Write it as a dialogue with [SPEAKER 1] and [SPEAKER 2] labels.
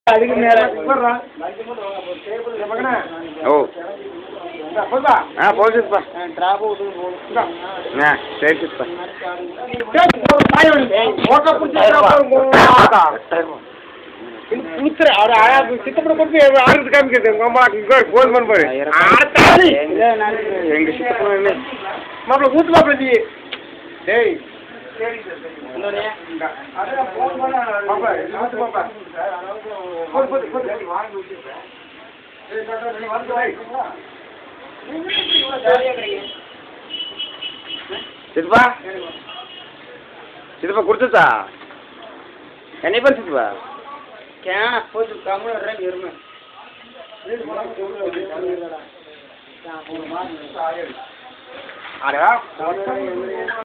[SPEAKER 1] அதுக்கு மேல ஓ போச்சுப்பா சரி சித்தப்பட கொடுத்து ஆறுது காமிக்கிறது உங்க அம்மா போன் பண்ண பாரு எங்க சித்தப்பட மாப்பிள்ள ஊத்து மாப்பிள்ள நீ டேய் சித்தப்பா சித்தப்பா கொடுத்துச்சா என்னை பண்ண சித்தப்பா क्या कुछ काम कर रहे घर में अरे